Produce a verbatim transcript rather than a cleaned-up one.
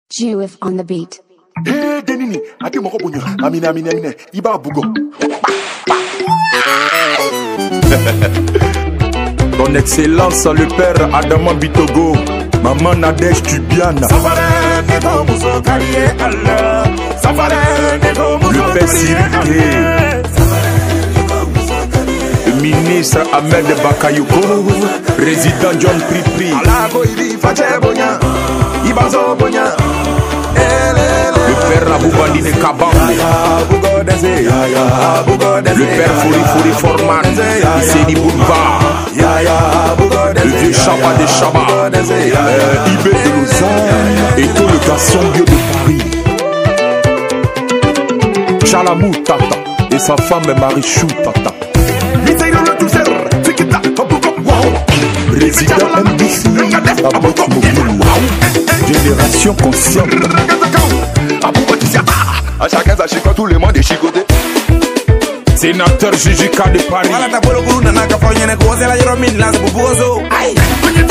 Juif on the beat. Hey, Denini, ati moko bunyo. Amine, amine, amine. Iba bugo. Ton Excellence, le père Adama Bitogo, maman Nadège Tubiana, le père Sirike, le ministre Ahmed Bakayoko, président John Pripri, le père Aboubandi de Kabambe, le père Fouri Fouri Forman, Sedi Boulevard, le vieux Chaba de Chaba, euh, Ibé de Lausanne, et tout le garçon vieux de Paris, Chalamou Tata, et sa femme Marichou Tata, président M D C, Abot Mobile, génération consciente. A chacun sa chicote, tout le monde est chicoté. Sénateur Jujika de Paris.